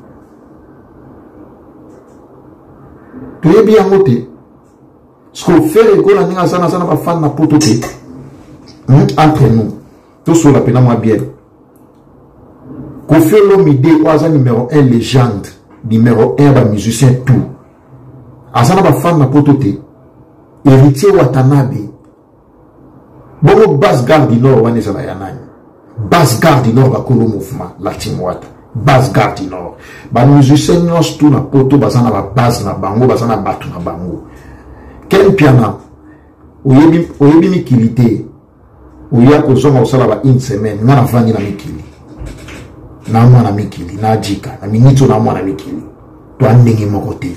tu es bien monté. Ce qu'on fait, c'est que nous avons fait na pototé entre nous. Tout sur la peine à moi bien. Qu'on fait l'homme idée, numéro 1 légende, numéro 1 musicien tout. Azana ba fan na pototé. Héritier Watanabe. Bon base garde du Nord wane za yanani. Base garde du Nord ba kolo mouvement la timwata. Base garde du Nord. Ba musicien nyos tout na poto bazana ba base na bango, bazana batu na bango. Ken Piana, oyebi mikilité, oya kozonga osala ba une semaine, ngana vangi na mikili. Na mwana mikili, na jika, na minito na mwana mikili. Toa ndenge mokote.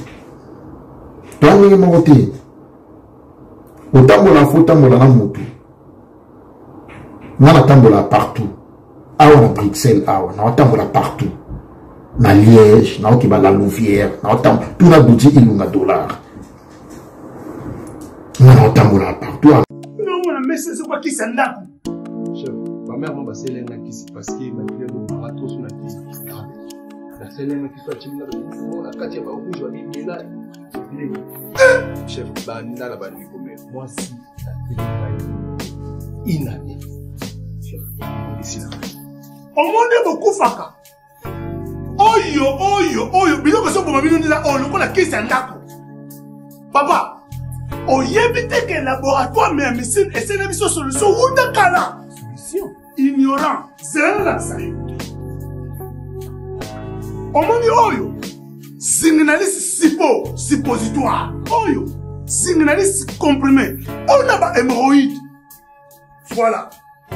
Otambola fotambola na mutu. Ngana tambola partout. Awa na Bruxelles, awa, na otambola partout. Na Liège, na okiba la Louvière, na otambola, tout na bouti ilunga $. Non, tambola partout. Non, mais c'est quoi qui s'en a? Chef, ma mère m'a passé l'un qui s'est passé, ma fille m'a marathon sur la tête. La seule qui soit timide, la quatrième fois où je vais aller là. Chef, banda la bande comme moi si la télé inanée. Chef, ici là. Au monde beaucoup faka. Oyo, biloko so pour mabino ndila o lokola qui s'en a. Papa. Oyebite que laboratoire mais médecine et c'est une solution ou de kala solution ignorant c'est la ça omoni oyo signaliste suppositoire oyo signaliste comprimé on a ba hémorroïde voilà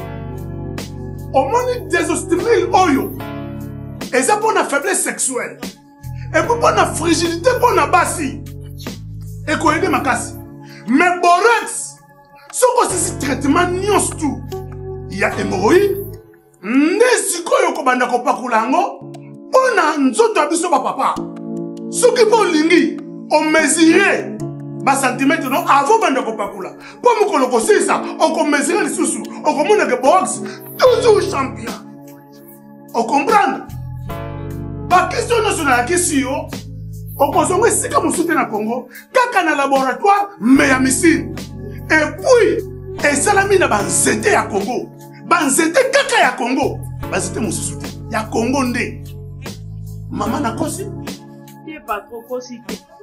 omoni désostérile oyo et ça pour la faiblesse sexuelle et pour la fragilité pour la bassi et quoi aider ma casse. Mais borax, ce que c'est traitement nyos tout. Il y a hémorroïde, nesiko yoko banda ko pakulango, pona nzoto abiso ba papa. Ce qui peut lingi, on mesurer ba centimètre non avant banda ko pakula. Pour me koloko ça, on ko mesurer les sous, on ko mona que borax toujours champion. On comprend? Ba question nationale la question. On consomme si comme on soutient na Congo, kaka na laboratoire mais ya missile. Et puis, et salami na banzete ya Congo. Banzete kaka ya Congo. Banzete mon soutien. Ya Congo ndé. Maman na kosi? Qui est pas trop kosi.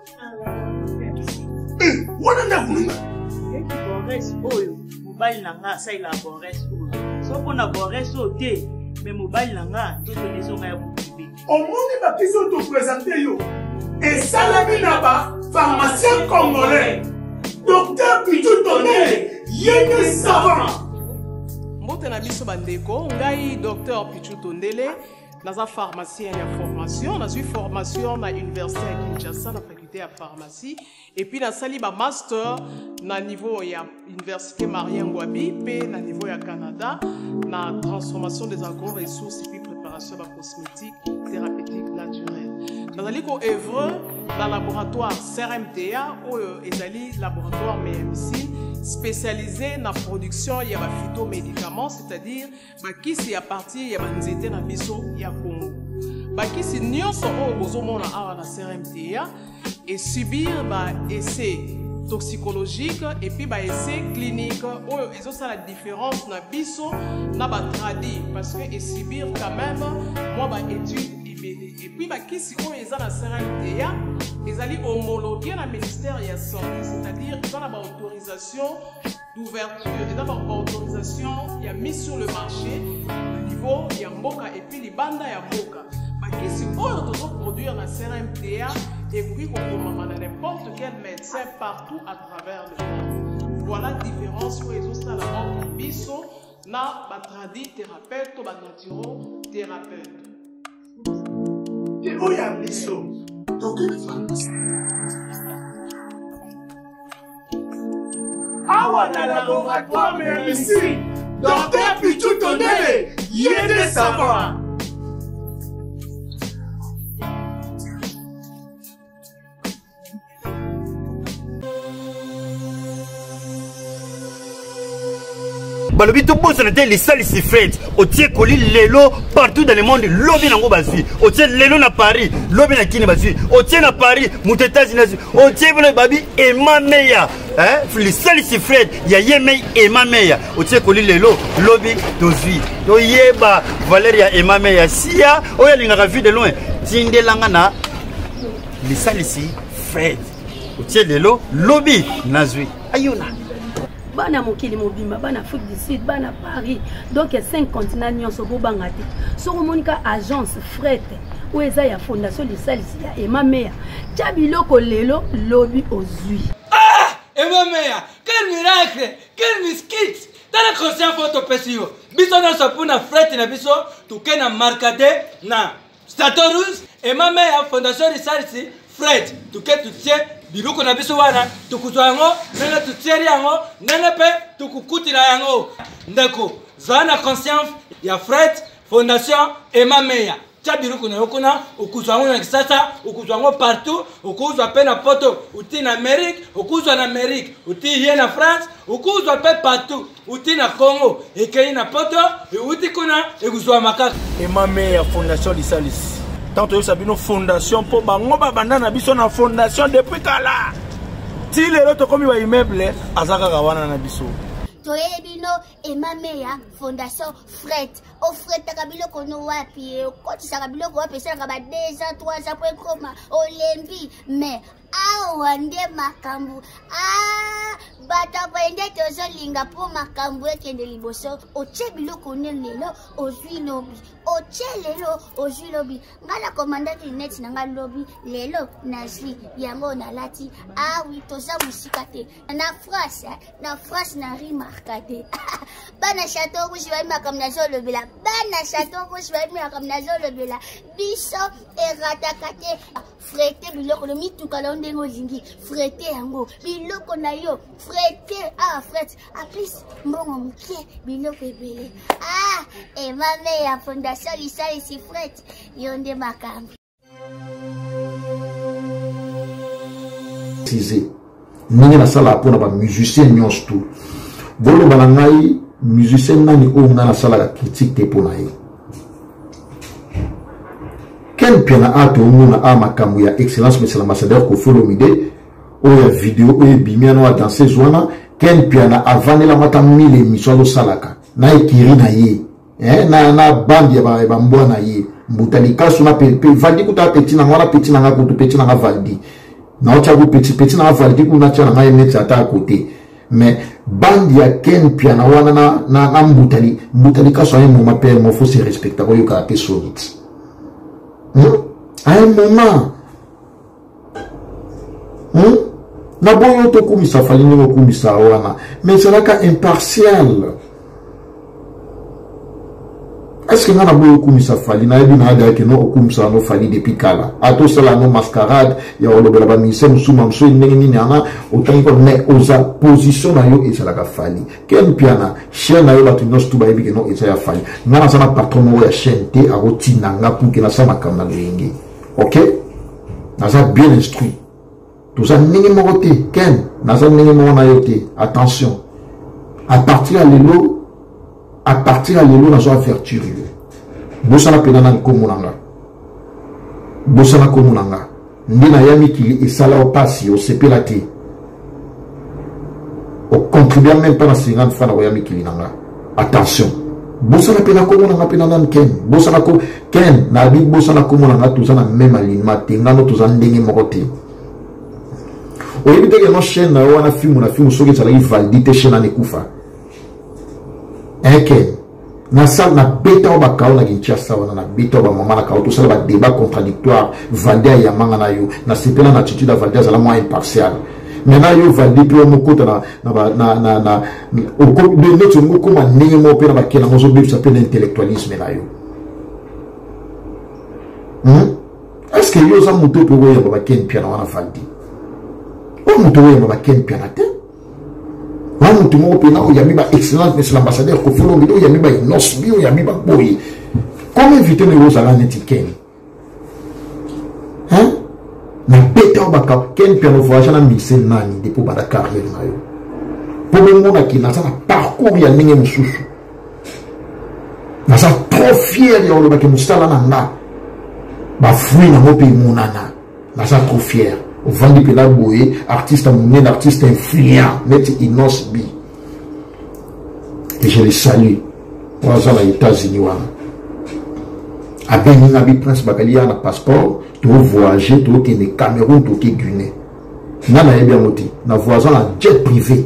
Wana na kununga. Et qui borès oyo, mobile nanga ça il a borès oyo. So pour na borès oté, mais mobile nanga tout les gens ya boubi. Au monde ba question te présenter yo. Et Salami Naba, pharmacien congolais, docteur Pichou Tondele, yéné savant. Mbote na biso bandeko, ngai docteur Pichou Tondele, Dans la pharmacie, il y a formation. Dans une formation, à l'université à Kinshasa, la faculté de pharmacie. Et puis, dans le master, dans niveau il y a l'université Marien Ngouabi, puis dans niveau il y a Canada, dans la transformation des agro-ressources et puis préparation de la cosmétique thérapeutique naturelle. Dans le œuvre dans le laboratoire CRMTA, ou le laboratoire MMC, spécialisé dans la production de phytomédicaments, c'est-à-dire qui c'est à partir de nzete na biso ya Congo. Qui c'est nyonso o bozomona awa na CRMTA et subir essai toxicologique et puis essai clinique ou ils ont ça la différence na biso na ba tradi parce que et subir quand même moi étude et puis qui si on est dans la CRMTA ils allaient homologuer le ministère de la santé, c'est-à-dire ils ont la autorisation d'ouverture, ils ont la autorisation il a mis sur le marché le niveau il y a mboka et puis les bandes il y a mboka qui si on doit produire la CRMTA et puis qu'on n'importe quel médecin partout à travers le monde. Voilà la différence où ils ont ça la entre biso na batradi thérapeute ou naturo thérapeute. Et où y a biso? Donc une pharmacie. Awa na laboratoire mais ici, docteur Pichou Tondele, y a des savoirs. Balobi to bosse na les salles si faites au tie koli lelo partout dans le monde lobi nango bazui au tie lelo na Paris lobi na kini bazui au tie na Paris mutetazi na au tie bolo babi et ma meya les salles si faites ya yemei et ma meya au tie koli lelo lobi tozui to yeba Valeria et ma meya sia o ya linga vu de loin tindelanga na les salles si faites au tie lelo lobi nazui ayona bana mokili mobimba bana Afrique du Sud bana Paris donc 5 continents nyonso bobanga te soko monika agence fret ou eza ya fondation de salisi ya Emma Meya tia biloko lelo lobi ozui Emma Meya quel miracle quel miskit tala conscient photo pesio biso na sapuna fret na biso tuke na markade na Statorus Emma Meya fondation de salisi fret tuke tutie biloko na biso wana tukuzwa yango nanga tutieri yango nanga pe tukukutila yango ndeko zana conscience ya Fred Fondation Emma Meya tia biloko na yokuna ukuzwa yango na kisasa ukuzwa yango partout ukuzwa pe na poto uti na Amerique ukuzwa na Amerique uti hier na France ukuzwa pe partout uti na Congo ekei na poto uti kuna ekuzwa makaka Emma Meya Fondation Lisalis. Tant que ça une fondation pour bango babanda na biso na fondation depuis kala. Ti lelo to komi wa immeuble azaka kawana na biso. Toye bino Emma Meya Fondation Fred. O Fred takabilo kono wapi ko tisaka biloko wapi sanga ba 2 ans 3 ans point koma olembi mais awa nde makambu bata bende tozo linga po makambu ekende liboso oche biloko lelo ozwi lobi oche lelo ozwi lobi ngala komandaki net nanga lobi lelo nazwi yango na lati oui toza musika te na France na rimarkade bana chateau rouge ba makam na zolo bela bana chateau rouge ba makam na zolo bela biso eratakate frete biloko lo mituka la ndengo zingi frete yango biloko na yo frete frete aplis mbongo mke biloko ebele Emma Meya Fondation Lisalis frete yonde makambi ningi na sala pona ba musicien nyonso tu bolo balangai musicien nani o ngana sala la critique te pona ye ken piana ato nguna makambu ya excellence monsieur l'ambassadeur Koffi Olomide o ya vidéo o bimiano a danser zwana ken piana avanela mata 1000 émissions salaka na ekiri na ye na bandi ya ba mbwana ye mbutali kaso na pe valdi kuta petit na ngala petit na ngakutu petit na valdi na ocha ku petit na valdi kuna cha na ngai net ata côté mais bandi ya ken piana wana na mbutali kaso ya mo mapel mo faut se respecter ko yoka pe solide à un moment na boyo to kumisa falini mo kumisa wana mais c'est là ka impartial est-ce que nous avons beaucoup ça fali na yebi na ada que non okum ça no fali depuis kala ato sala no mascarade ya olobela ba mise musuma mso ndenge nyana autant que mais oza position na yo et ça la fali ken piana chaîne na yo la tunos tu ba yebi que non et ça ya fali ngana sana patron mo ya chaîne te agotina nga pour que na sama kamna lengi OK naza bien instruit tout ça ndenge mo côté ken naza ndenge mo na yo te attention à partir à l'élo na zo avertir yo bosana penana nkomunanga bosana komunanga ndina yami kili esala au pasi au sepela te au contribuer même pas na 50 francs na yami kili nanga attention bosana pena komunanga penana ken bosana ko ken na bi bosana komunanga tout ça na même alignement te ngano tout ça ndenge moko te o yebite ke no chaîne na wana film soki ça la validité chaîne na nekufa eke na sal na beta o bakao na Kinshasa wana na beta o ba mama na kao to sala ba débat contradictoire Valdia ya manga na yo na sepela na attitude Valdia za la moins impartial maintenant yo Valdia pe mo kota na o ko de notre ngo ko ma ndenge mo pe na ba kena mo zo be ça pe l'intellectualisme na yo est-ce que yo za muto pe wo ya ba ken piano wana Valdia o muto wo ya ba ken piano te Mamu tu mo pena o yami ba excellent monsieur l'ambassadeur Kofi Olomide o yami ba inos bi o yami ba boy. Comment éviter les roses à la netiken? Hein? Na beta o baka ken piano voyage na mixer nani depuis ba carrière na yo. Pour le monde qui na ça parcours ya ninge mususu. Na ça trop fier ya o ba ke mustala na nga. Ba fruit na mo pe monana. Na ça trop fier. Vandi pela boye artiste mon artiste influent net Inos Bi et je les salue aux États-Unis wana abeni na bi prince bakali na passeport to voyager to ke ne Cameroun to ke Guinée na yebi moti na voisin en jet privé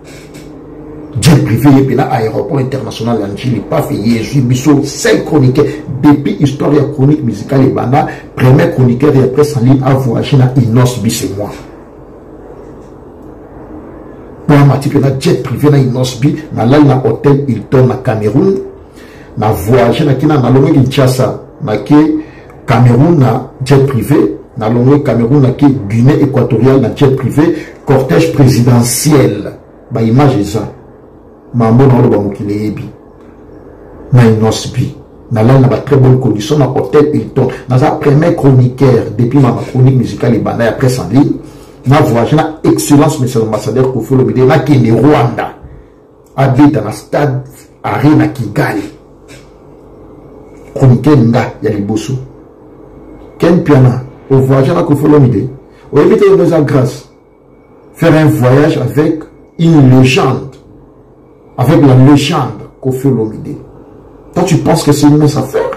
et puis là aéroport international en Chili pas fait Jésus biso seul chroniqueur depuis histoire chronique musicale et banda premier chroniqueur et après en ligne à voyager na Inos Bi c'est moi pour ma type na jet privé na Inos Bi na là na hôtel Hilton na Cameroun na voyager na kina na longo Kinshasa na ke Cameroun na jet privé na longo Cameroun na ke Guinée équatoriale na jet privé cortège présidentiel ba image ça mambo na lo ba mokili yebi na Inos Bi na là na ba très bonne condition na hôtel Hilton na sa premier chroniqueur depuis ma chronique musicale et banda après en ligne na voyage na excellence monsieur l'ambassadeur Kofi Olomide na Kenya Rwanda habita na stade Arena Kigali chroniqueur nga ya liboso ken piana au voyage na Kofi Olomide au éviter de grâce faire un voyage avec une légende avec la légende Kofi Olomide. Toi, tu penses que c'est une mince affaire?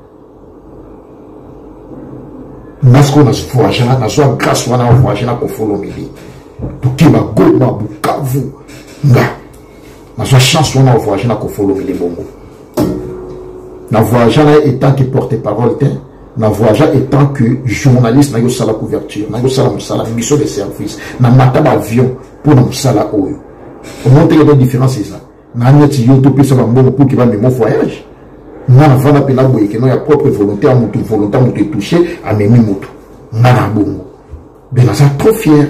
Nasko na voyage na zo grâce wana voyage na Kofi Olomide. To kiba Goma Bukavu nga. Na zo chance wana voyage na Kofi Olomide bongo. Na voyage na étant que porte-parole te, na voyage étant que journaliste na yo sala couverture, na yo sala musala mission de service, na mataba avion pour na musala oyo. Au moins il y a des différences c'est ça. Nanyati yoto pesa ba mbongo pour que ba mémo voyage. Na vana pela boye que non ya propre volonté à mutu volonté mutu toucher à memi mutu. Na bongo. Ben ça trop fier.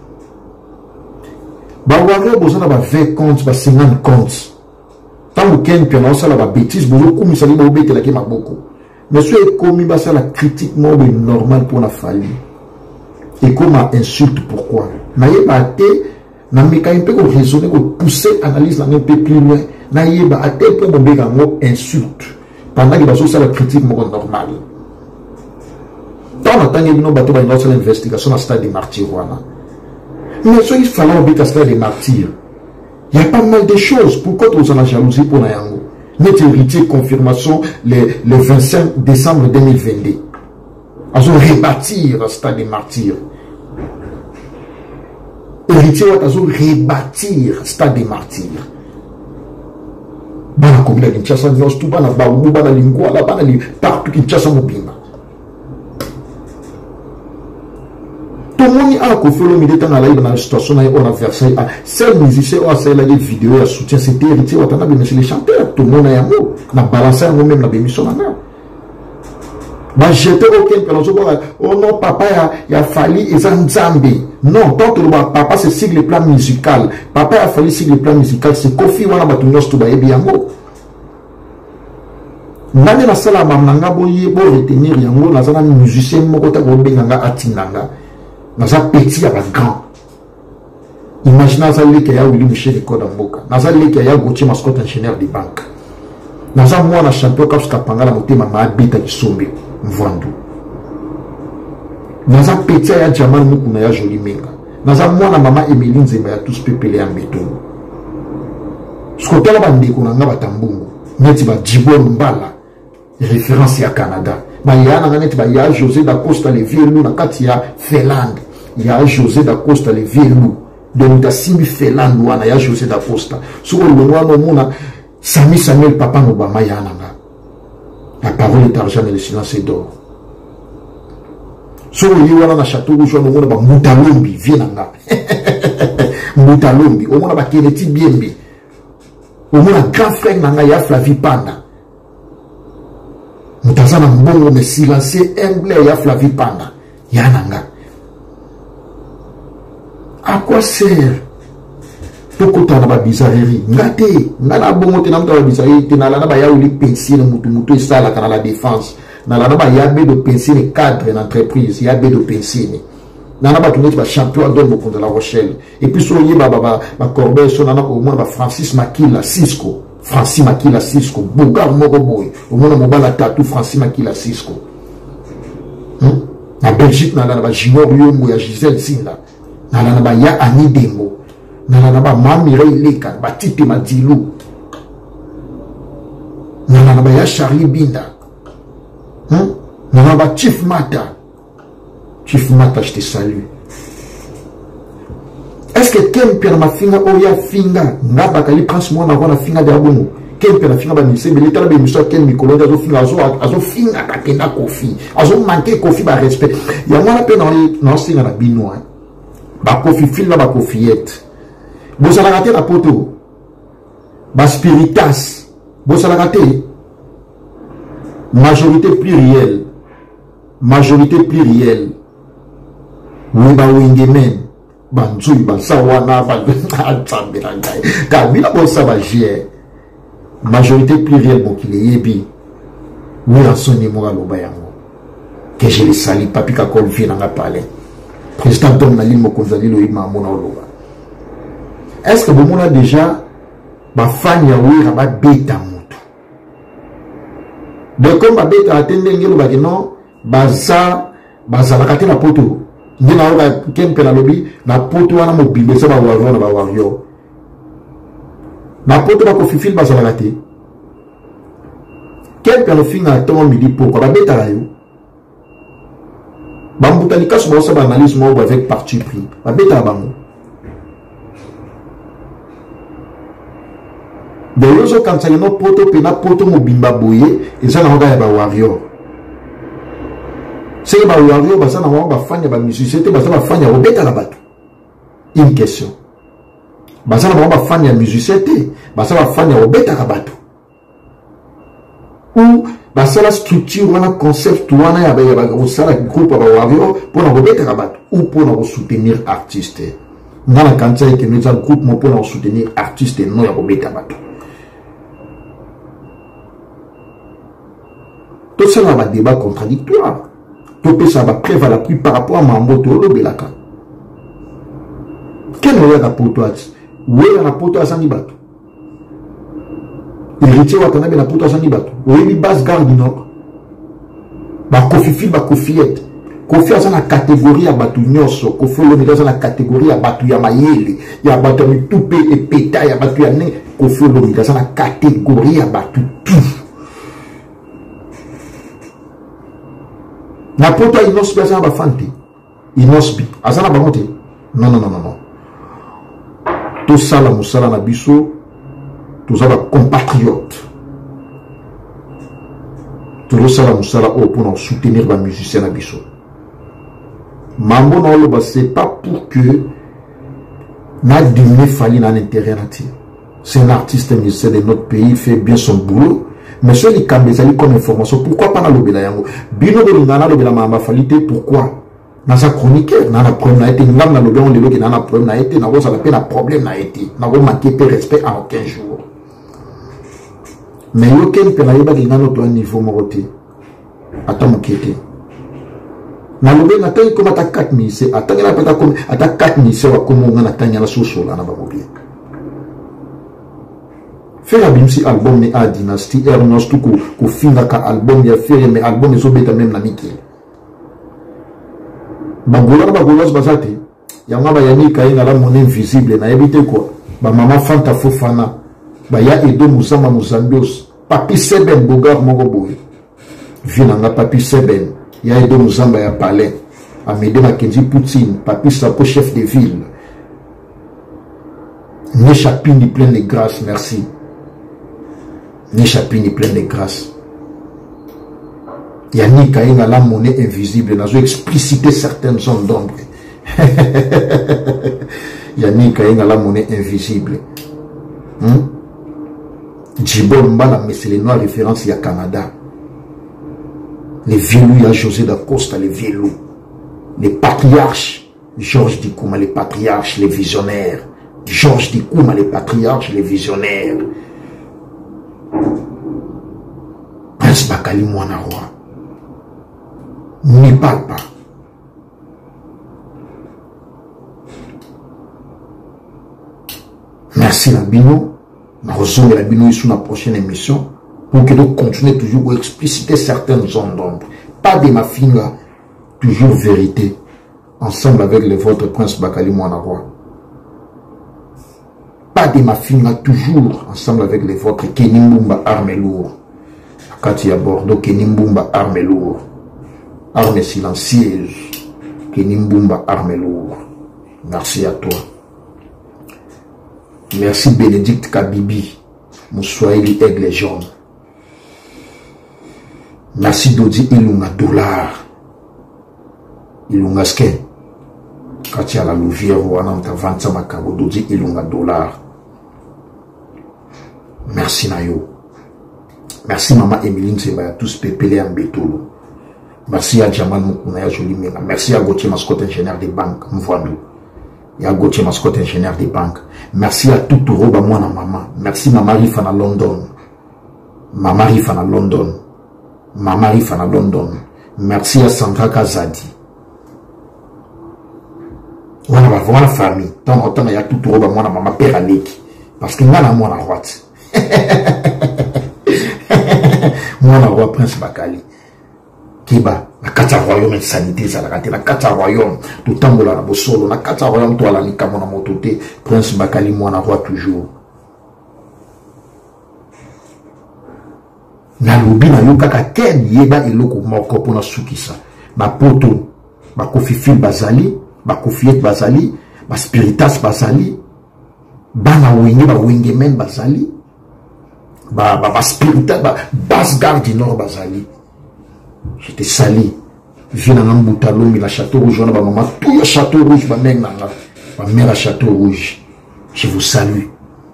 Ba ware bozana ba 20 comptes ba 50 comptes. Tant que ken piano ça la ba bêtise bozo komi sali ba obete la ke maboko. Mais ce est commis ba ça la critique mode normal pour la famille. Et comme insulte pourquoi? Na yeba te na meka un peu raisonner ko pousser analyse un peu plus loin na yeba à tel point bombe ngo insulte pendant que baso ça la critique mo normal dans la tanye bino bato ba une investigation à stade des martyrs wana mais ce il fallait obéir à stade des martyrs il y a pas mal de choses pourquoi tu as la jalousie pour na yango net héritier confirmation le 25 décembre 2022 azo rebâtir à stade des martyrs. Héritier wa tazo rebâtir stade des martyrs. Bana komila Kinshasa nyos tu bana ba ubu bana lingua la bana li partout Kinshasa mobimba. Tomoni a Kofi Olomide dans la situation on a Versailles. Seul musicien ou c'est la vidéo à soutien c'était héritier watana bien les chanteurs tout le monde a yango na balancer nous même na bémission na. Bah j'étais aucun personne oh non papa il a fallu Nzambe. Non, tant que papa c'est sigle le plan musical. Papa a fallu sigle le plan musical c'est Kofi wana batunyoso to bayebi yango. Nani na sala mamnanga boye bo retenir yango na zana musicien moko ta ko benganga atinanga. Na za petit ya ba grand. Imaginez ça le ya Willy Michel Koda Mboka. Na za le ya Gauthier Mascotte ingénieur de banque. Na za moi na champion Caps Kapanga na motema ma habita kisombe mvandu. Na za petit ya Jamal Muku na ya Joli Menga. Na za moi na mama Emeline Zemba ya tous pepele ya mbeto. Skotela bandeko na nga batambungu. Neti ba Djibor Mbala. Référence à Canada. Il y a José da Costa le Vieux na kati ya Finlande. Il y a José da Costa le Vieux. Donc da Simbi Finlande wana ya José da Costa. Sur le noir mona Sami Samuel Papa Obama ya nanga. La parole est argent et le silence est d'or. Sur le wana na château rouge no mona ba Mutalombi vienanga. Mutalombi, o mona ba Keneti Biembi. O mona grand frère nanga ya Flavie Panda. Mutazana mbongo me silencier humble ya Flavie Panda yananga. À quoi sert pourquoi na ba bizarrerie ngate ngana bongo te na mta ba bizarrerie te na la na ba ya uli pension mutu esala kana la défense na la na ba ya be de pension cadre en entreprise ya be de pension na na ba tuneti ba champion d'or mo de La Rochelle et puis so yeba ba Corbeil so na na ko mo ba Francis Makila Cisco Francis Makila Cisco, Bogar Moroboy, au moment où on a tatou Francis Makila Cisco. En Belgique, on a Junior Yongo, il y a Gisèle Sinla, on a ya Annie Demo, on a Mamirei Leka, Tite Madilou, on a ya Charlie Binda, on a Chief Mata. Chief Mata, je te salue. Est-ce que Kemper ma finga oya finga ngaba kali prince moi na wana finga de bongo Kemper na finga ba mise mais l'état ba mise ken mikolo azo finga azo finga kakenda Kofi azo manquer Kofi ba respect ya mwana pe na singa na binoa ba Kofi fil ba Kofiette bo sala raté la poto ba spiritas bo sala raté majorité plurielle oui ba wingemen banzui basawana kabila bosaba jie majorité plurielle mokili yebi oui en son numéro aloba yango que je le sali papi ka kol vi na parler président Tom Nali Mokonzali lo ima mona oloba est-ce que vous avez déjà ba fanya oui ba beta mutu de comme ba beta atende ngelo ba non baza la kate na poto Nina oga Kempe na lobi na poto wana mobile sa ba wario na ba wario na poto ba Kofi fil ba sa late Kempe no finga to midi poko ba beta la yo ba mbutali kaso ba sa ba analyse mo avec parti pris ba beta ba mo de yoso quand ça no poto pe na poto mobimba boye et ça na oga ya ba wario. C'est que Wario basa na wamba fanya ba musicité basa ba fanya obeta la batu. Une question. Basa na wamba fanya musicité basa ba fanya obeta la batu. Ou basa la structure wana concept wana ya ba sala groupe ba Wario pour na obeta la batu ou pour na soutenir artiste. Ngana kanza ke nous un groupe mo pour na soutenir artiste non ya obeta batu. Tout ça va débat contradictoire. Tout ça va prévaloir la pluie par rapport à Mamboto le Belaka. Quel est le poto? Où est le poto à Sanibatu? Héritier Watanabe la poto à Sanibatu. Où est le base garde du Nord? Ba Kofi fil ba Kofiette. Kofi a la catégorie à Batu Nyoso. Kofi a la catégorie à Batu Yamayele. Ya Batu Toupé et Péta. Ya Batu Yane. Kofi a la catégorie à Batu tout. Na poto inosbi azana ba fanti inosbi azana ba monte non tout ça la musala na biso tout ça ba compatriote tout ça la musala pour soutenir ba musicien na biso Mambo Naoloba, c'est pas pour que n'a diminué Fali dans l'intérêt. C'est un artiste musicien de notre pays, il fait bien son boulot. Mais sur les Kambezali comme information, pourquoi pas dans l'obéla yango? Bino de l'ungana l'obéla mamba falité, pourquoi? Dans sa chroniqueur, dans la problème n'a été, nous l'avons dans l'obéla, on l'a dit, dans la problème n'a été, n'a pas la problème n'a été, n'a pas manqué de respect en aucun jour. Mais aucun pénaïba qui n'a pas niveau moroté. Attends, mon kété. Na lobe na tayi comme attaque 4000 c'est attaque na pata comme attaque 4000 c'est comme on a tanya la soso là na ba mobile faire la bimsi album ni a dynasty Ernest ko finga ka album ya faire mais album ezo beta même na miki bagola bazate ya ngaba ya ni kainga la mon invisible na ebité quoi ba mama Fanta Fofana ba ya Edo Musamba Muzambios Papi Seben Bogar moko boy vinanga Papi Seben ya Edo Muzamba ya Palais Amédée Mackenzie Poutine Papi Sapo chef de ville Nechapini plein de grâce merci Nechapini plein de grâce Yannick a la monnaie invisible n'a explicité certaines zones d'ombre Yannick a la monnaie invisible Djibol Mbala mais c'est les noirs références il y a Canada. Les vieux loups, il y a José d'Acosta, les vieux loups. Les patriarches, Georges Dikouma, les patriarches, les visionnaires. Georges Dikouma, les patriarches, les visionnaires. Prince Bakali Mouanaroa. N'y parle pas. Merci Labino. Nous la Labino sur la prochaine émission. Pour que nous continuions toujours à expliciter certaines zones d'ombre. Pas de ma finga, toujours vérité. Ensemble avec le vôtre, Prince Bakali Mouanaroa. Pas de ma finga, toujours ensemble avec les vôtres, Kenimbumba arme lourd. Katia Bordeaux, Kenimbumba arme lourd. Arme silencieuse. Kenimbumba arme lourd. Merci à toi. Merci Bénédicte Kabibi. Moussoaili Aigle Jaune. Merci Dodi Ilunga dollar. Ilunga ske. Katia la louvière ou anam ta vanta makabo Dodi Ilunga dollar. Merci Nayo. Merci Maman Emeline Sebaya tous pépélé en bétolo. Merci à Djaman Moukounaya Joli Mena. Merci à Gauthier Mascotte ingénieur des banques. Mvoamou. Et à Gauthier Mascotte ingénieur des banques. Merci à tout Roba Mwana Maman. Merci Maman Rifana London. Maman Rifana London. Maman Rifana London. Merci à Sandra Kazadi. Voilà famille. Tant en temps, il y a tout Roba Mwana Maman Père Aleki. Parce qu'il y a la Mwana Roite. Mwana Roi Prince Bakali. Kiba, la kata royaume sanité, ça la raté, la kata royaume, tout temps la bosolo, la kata royaume, toi la nika mona mototé, Prince Bakali Mwana Roi toujours. Na lobi na yoka ka ken yeba eloko moko pona sukisa. Ba poto, ba kofifi bazali, ba kofiet bazali, ba spiritas bazali, ba na wenge men bazali, ba spiritas, ba basse garde du nord bazali. J'étais sali. Je viens dans Boutalomi, la Château Rouge, on a maman, tout le Château Rouge, ma mère à Château Rouge. Je vous salue.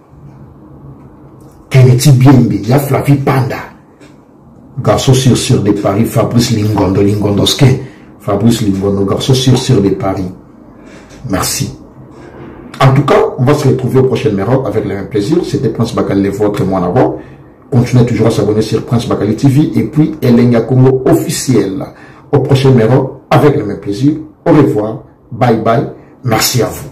Kennedy Biembe, il y a Flavie Panda. Garçon sur de Paris, Fabrice Lingondo, Lingondoske. Fabrice Lingondo, garçon sur de Paris. Merci. En tout cas, on va se retrouver au prochain numéro avec le même plaisir. C'était Prince Bakali, votre moi d'abord. Continuez toujours à s'abonner sur Prince Bakali TV et puis Elenga Congo officiel. Au prochain numéro avec le même plaisir. Au revoir. Bye bye. Merci à vous.